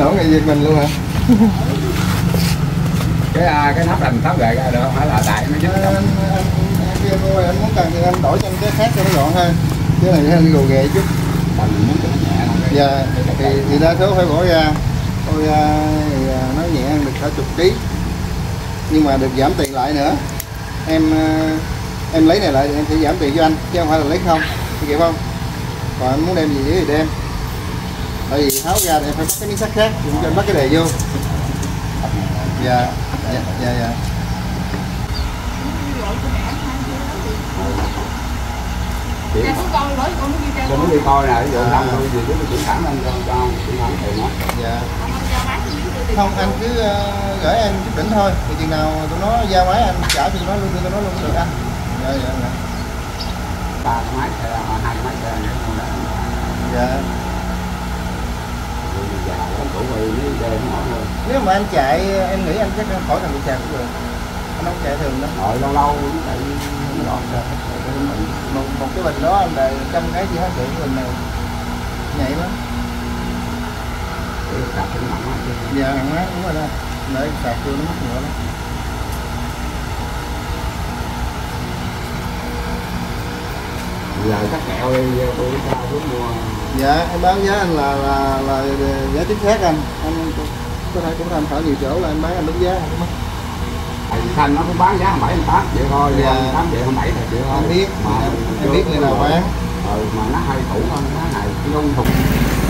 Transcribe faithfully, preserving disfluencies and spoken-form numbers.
tưởng người Việt mình luôn hả? cái cái nắp là mình tháo gậy ra được không phải là tại nó dính anh, anh, anh, anh, anh, anh muốn cần thì anh đổi cho anh cái khác cho nó gọn hơn, cái này hơi gồ ghề chút. mình muốn chỉnh nhẹ không? Dạ, thì, thì đa số phải bỏ ra thôi, thì nói nhẹ ăn được cả chục ký nhưng mà được giảm tiền lại nữa. Em em lấy này lại em sẽ giảm tiền cho anh chứ không phải là lấy không, chị kịp không? Còn anh muốn đem gì thì đem, tại vì tháo ra thì em phải bắt cái miếng sắt khác, dùng cho anh bắt cái đề vô. Dạ, dạ, dạ, dạ. Dạ, con lỗi con muốn đi chơi. Con muốn đi coi nè, ví dụ năm thôi gì cứ chuyển khoản lên cho cho chuyển khoản tiền đó. Dạ. Không, anh cứ uh, gửi em chút đỉnh thôi, thì chừng nào tụi nó giao máy anh trả cho tụi nó luôn, cho tụi nó luôn được anh. Dạ, dạ, dạ. Ba cái máy xe, hai cái máy xe nữa không đó. Dạ. Già lắm cũng vì với đê nó mỏi hơn. Nếu mà anh chạy em nghĩ anh chắc anh khỏi thằng bị chạc cũng được. Anh không chạy thường đó. Rồi lâu lâu cũng chạy nó lọt ra. Một, một cái bình đó anh đầy trăm cái gì hết được cái bình này. Nhạy lắm. Để sạc cái mặn á. Dạ mặn mát đúng rồi đó. Để sạc vô nó mất nữa đó. Giờ các kẹo đi tôi ra xuống mua. Dạ em bán giá anh là là là giá chính xác anh. Anh có thể cũng tham khảo nhiều chỗ là em bán anh đúng giá không mất. Tại vì Thanh nó cũng bán giá bảy tám triệu thôi, dạ. tám triệu bảy triệu thôi. Em biết, mà em, em biết người nào bán. Ừ, mà nó hơi cũ hơn cái này, cái lông thùng.